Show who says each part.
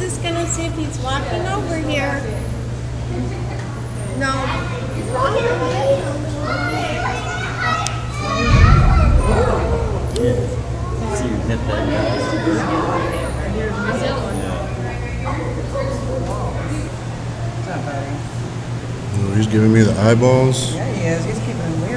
Speaker 1: just gonna see if he's walking over here. No.
Speaker 2: See you hit that guy.
Speaker 3: Oh, he's giving me the eyeballs.
Speaker 4: Yeah, he is. He's keeping him